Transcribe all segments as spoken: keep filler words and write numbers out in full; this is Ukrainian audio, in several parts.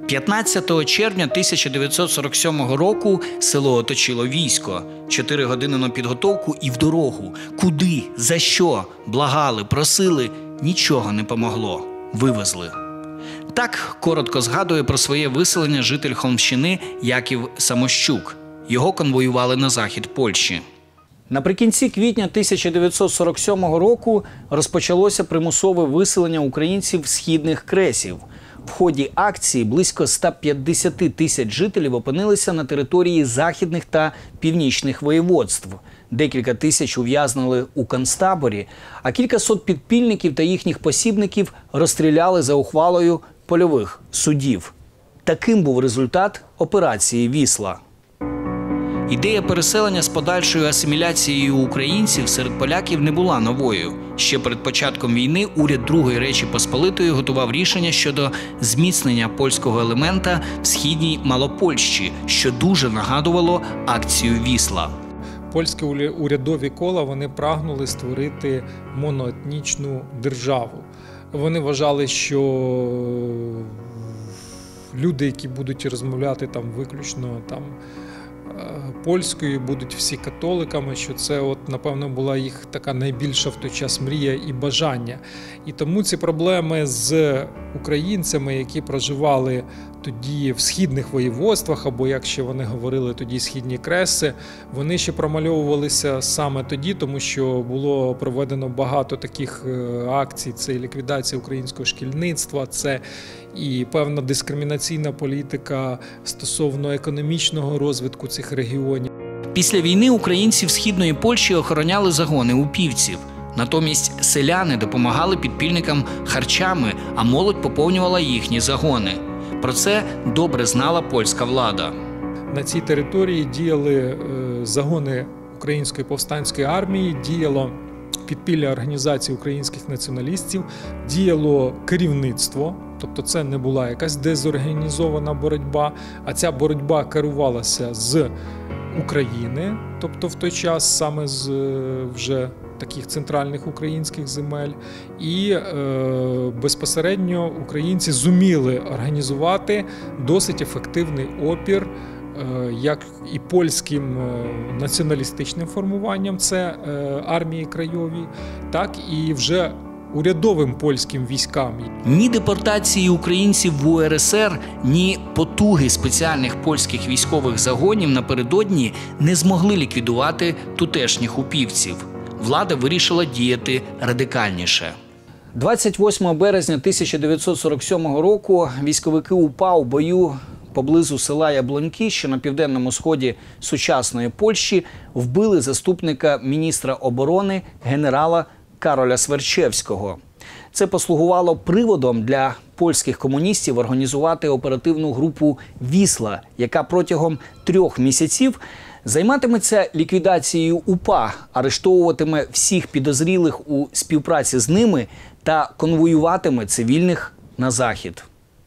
п'ятнадцятого червня тисяча дев'ятсот сорок сьомого року село оточило військо. Чотири години на підготовку і в дорогу. Куди? За що? Благали, просили. Нічого не помогло. Вивезли. Так коротко згадує про своє виселення житель Холмщини Яків Самощук. Його конвоювали на захід Польщі. Наприкінці квітня тисяча дев'ятсот сорок сьомого року розпочалося примусове виселення українців східних кресів. В ході акції близько ста п'ятдесяти тисяч жителів опинилися на території західних та північних воєводств. Декілька тисяч ув'язнили у концтаборі, а кількасот підпільників та їхніх посібників розстріляли за ухвалою польових судів. Таким був результат операції «Вісла». Ідея переселення з подальшою асиміляцією українців серед поляків не була новою. Ще перед початком війни уряд Другої Речі Посполитої готував рішення щодо зміцнення польського елемента в східній Малопольщі, що дуже нагадувало акцію «Вісла». Польські урядові кола вони прагнули створити моноетнічну державу. Вони вважали, що люди, які будуть розмовляти там виключно там польською, будуть всі католиками, що це, от, напевно, була їх така найбільша в той час мрія і бажання. І тому ці проблеми з українцями, які проживали тоді в східних воєводствах, або, як ще вони говорили, тоді східні креси, вони ще промальовувалися саме тоді, тому що було проведено багато таких акцій. Це і ліквідація українського шкільництва, це і певна дискримінаційна політика стосовно економічного розвитку цих регіонів. Після війни українці в східної Польщі охороняли загони упівців. Натомість селяни допомагали підпільникам харчами, а молодь поповнювала їхні загони. Про це добре знала польська влада. На цій території діяли загони Української повстанської армії, діяло підпілля організації українських націоналістів, діяло керівництво, тобто це не була якась дезорганізована боротьба, а ця боротьба керувалася з України, тобто в той час саме з вже таких центральних українських земель, і е, безпосередньо українці зуміли організувати досить ефективний опір е, як і польським е, націоналістичним формуванням, це е, армії краєві, так і вже урядовим польським військам. Ні депортації українців в У Ер Ес Ер, ні потуги спеціальних польських військових загонів напередодні не змогли ліквідувати тутешніх упівців. Влада вирішила діяти радикальніше. двадцять восьмого березня тисяча дев'ятсот сорок сьомого року військовики УПА у бою поблизу села Яблоньки, що на південному сході сучасної Польщі, вбили заступника міністра оборони генерала Кароля Сверчевського. Це послугувало приводом для польських комуністів організувати оперативну групу «Вісла», яка протягом трьох місяців займатиметься ліквідацією УПА, арештовуватиме всіх підозрілих у співпраці з ними та конвоюватиме цивільних на захід.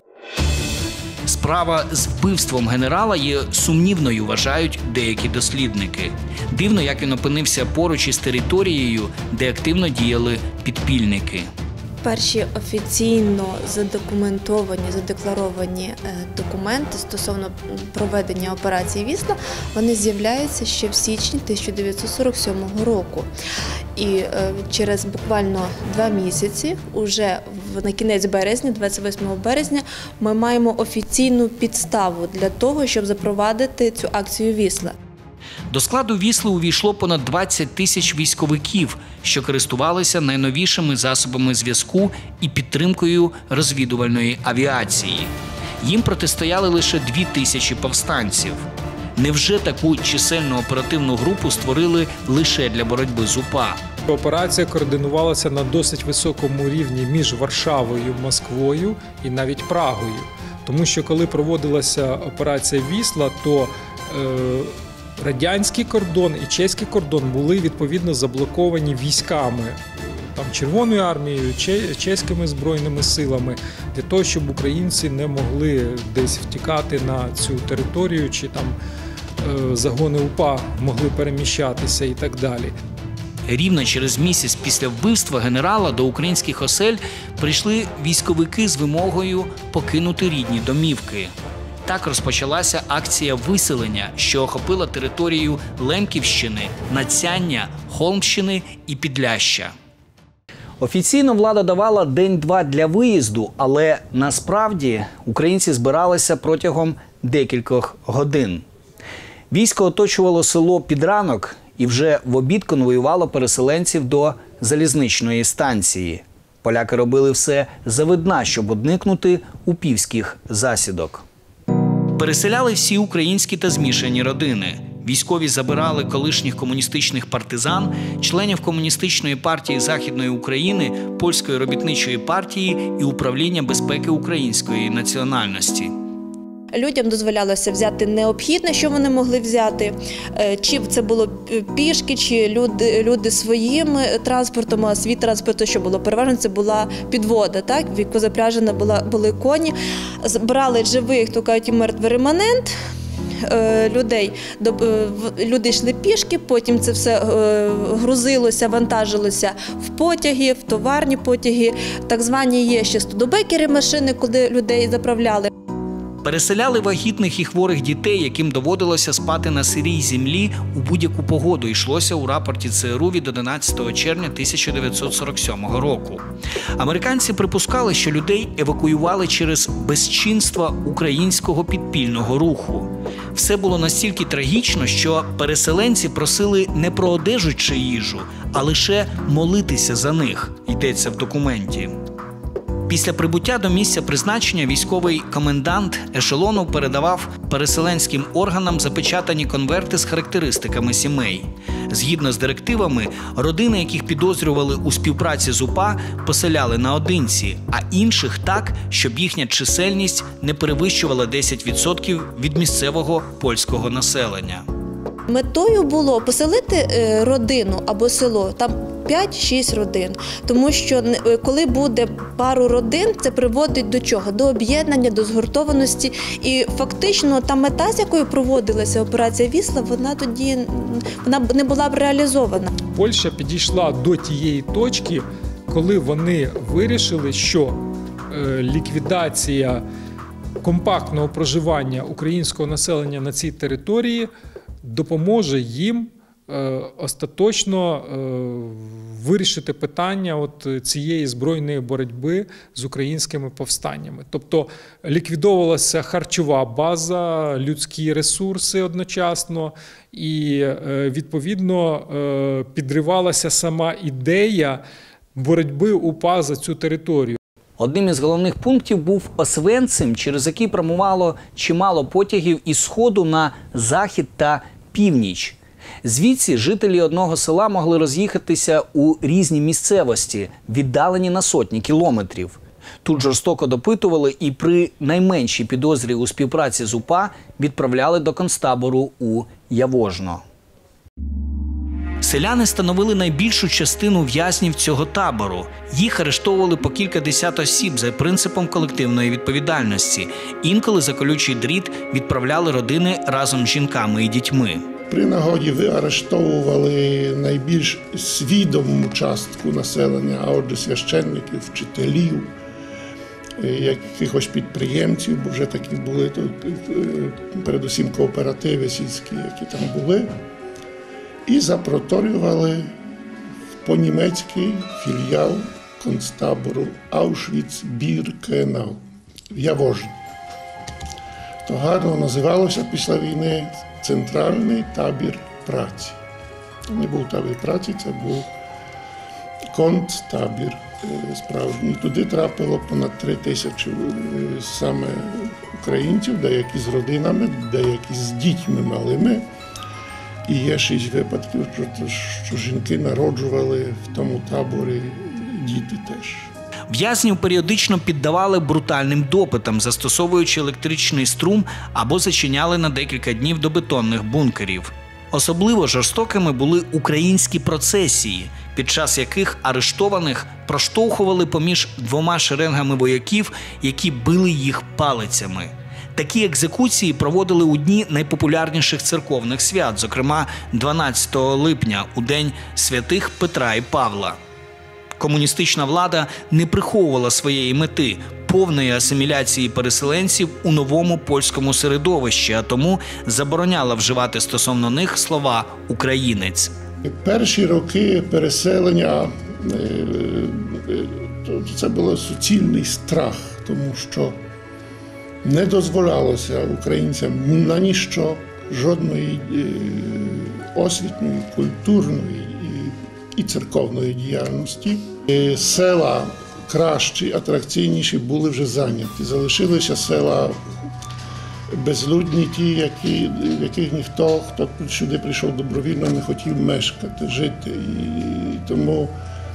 Справа з вбивством генерала є сумнівною, вважають деякі дослідники. Дивно, як він опинився поруч із територією, де активно діяли підпільники. Перші офіційно задокументовані, задекларовані документи стосовно проведення операції «Вісла», вони з'являються ще в січні тисяча дев'ятсот сорок сьомого року. І через буквально два місяці, уже на кінець березня, двадцять восьмого березня, ми маємо офіційну підставу для того, щоб запровадити цю акцію «Вісла». До складу «Вісли» увійшло понад двадцять тисяч військовиків, що користувалися найновішими засобами зв'язку і підтримкою розвідувальної авіації. Їм протистояли лише дві тисячі повстанців. Невже таку чисельну оперативну групу створили лише для боротьби з УПА? Операція координувалася на досить високому рівні між Варшавою, Москвою і навіть Прагою. Тому що коли проводилася операція «Вісла», то е радянський кордон і чеський кордон були відповідно заблоковані військами, там, Червоною армією, чеськими збройними силами, для того, щоб українці не могли десь втікати на цю територію, чи там е, загони УПА могли переміщатися і так далі. рівно через місяць після вбивства генерала до українських осель прийшли військовики з вимогою покинути рідні домівки. Так розпочалася акція виселення, що охопила територію Лемківщини, Нацяння, Холмщини і Підляшшя. Офіційно влада давала день-два для виїзду, але насправді українці збиралися протягом декількох годин. Військо оточувало село під ранок і вже в обід конвоювало переселенців до залізничної станції. Поляки робили все завидна, щоб уникнути упівських засідок. Переселяли всі українські та змішані родини. Військові забирали колишніх комуністичних партизан, членів Комуністичної партії Західної України, Польської робітничої партії і Управління безпеки української національності. Людям дозволялося взяти необхідне, що вони могли взяти, чи це було пішки, чи люди, люди своїм транспортом, а свій транспорт, що було переважно, це була підвода, так? В яку запряжена була, були коні. Брали живих, то кажуть, і мертвий реманент людей. Люди йшли пішки, потім це все грузилося, вантажилося в потяги, в товарні потяги. Так звані є ще студебекери машини, куди людей заправляли. Переселяли вагітних і хворих дітей, яким доводилося спати на сирій землі у будь-яку погоду, йшлося у рапорті ЦРУ від одинадцятого червня тисяча дев'ятсот сорок сьомого року. Американці припускали, що людей евакуювали через безчинства українського підпільного руху. Все було настільки трагічно, що переселенці просили не про одежу чи їжу, а лише молитися за них, йдеться в документі. Після прибуття до місця призначення військовий комендант ешелону передавав переселенським органам запечатані конверти з характеристиками сімей. Згідно з директивами, родини, яких підозрювали у співпраці з УПА, поселяли наодинці, а інших так, щоб їхня чисельність не перевищувала десять відсотків від місцевого польського населення. Метою було поселити родину або село, там п'ять-шість родин. Тому що коли буде пару родин, це приводить до чого? До об'єднання, до згуртованості. І фактично та мета, з якою проводилася операція «Вісла», вона тоді вона не була б реалізована. Польща підійшла до тієї точки, коли вони вирішили, що ліквідація компактного проживання українського населення на цій території допоможе їм е, остаточно е, вирішити питання от цієї збройної боротьби з українськими повстаннями. Тобто ліквідовувалася харчова база, людські ресурси одночасно і, е, відповідно, е, підривалася сама ідея боротьби УПА за цю територію. Одним із головних пунктів був Освенцим, через який прямувало чимало потягів із сходу на захід та північ. Звідси жителі одного села могли роз'їхатися у різні місцевості, віддалені на сотні кілометрів. Тут жорстоко допитували і при найменшій підозрі у співпраці з УПА відправляли до концтабору у Явожно. Селяни становили найбільшу частину в'язнів цього табору. Їх арештовували по кілька десят осіб за принципом колективної відповідальності. Інколи за колючий дріт відправляли родини разом з жінками і дітьми. При нагоді арештовували найбільш свідому частку населення, а отже священників, вчителів, якихось підприємців, бо вже такі були тут, передусім кооперативи сільські, які там були. І запроторювали в по-німецький філіал концтабору Аушвіц-Біркенау в Явожні. То гарно називалося після війни Центральний табір праці. Це не був табір праці, це був концтабір справжній. Туди трапило понад три тисячі саме українців, деякі з родинами, деякі з дітьми малими. І є шість випадків, що жінки народжували в тому таборі, діти теж. В'язнів періодично піддавали брутальним допитам, застосовуючи електричний струм або зачиняли на декілька днів до бетонних бункерів. Особливо жорстокими були українські процесії, під час яких арештованих проштовхували поміж двома шеренгами вояків, які били їх палицями. Такі екзекуції проводили у дні найпопулярніших церковних свят, зокрема дванадцятого липня, у день святих Петра і Павла. Комуністична влада не приховувала своєї мети – повної асиміляції переселенців у новому польському середовищі, а тому забороняла вживати стосовно них слова «українець». Перші роки переселення це був суцільний страх, тому що не дозволялося українцям на ніщо, жодної освітньої, культурної і церковної діяльності. Села кращі, атракційніші були вже зайняті. Залишилися села безлюдні, ті, які, в яких ніхто, хто сюди прийшов добровільно, не хотів мешкати, жити. І тому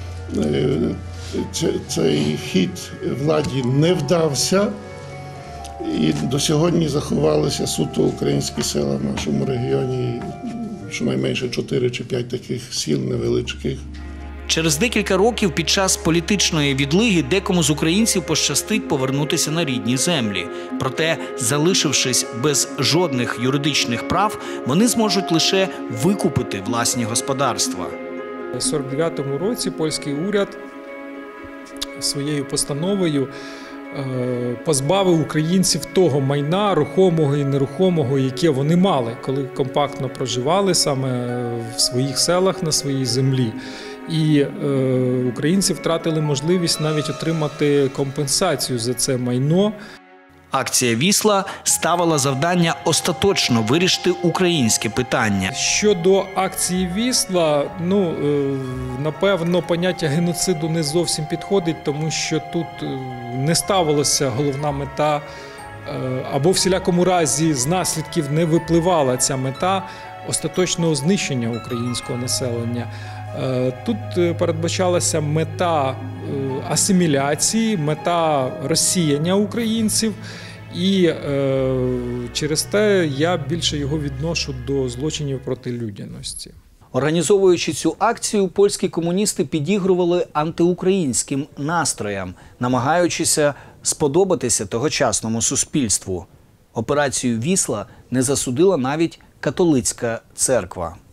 цей хід владі не вдався. І до сьогодні заховалися суто українські села в нашому регіоні, щонайменше чотири чи п'ять таких сіл невеличких. Через декілька років під час політичної відлиги декому з українців пощастить повернутися на рідні землі. Проте, залишившись без жодних юридичних прав, вони зможуть лише викупити власні господарства. У сорок дев'ятому році польський уряд своєю постановою позбавив українців того майна, рухомого і нерухомого, яке вони мали, коли компактно проживали саме в своїх селах на своїй землі. І е, українці втратили можливість навіть отримати компенсацію за це майно. Акція «Вісла» ставила завдання остаточно вирішити українське питання. Щодо акції «Вісла», ну, е, напевно, поняття геноциду не зовсім підходить, тому що тут не ставилася головна мета, е, або в всілякому разі з наслідків не випливала ця мета остаточного знищення українського населення. Тут передбачалася мета асиміляції, мета розсіяння українців, і е, через те я більше його відношу до злочинів проти людяності. Організовуючи цю акцію, польські комуністи підігрували антиукраїнським настроям, намагаючися сподобатися тогочасному суспільству. Операцію «Вісла» не засудила навіть католицька церква.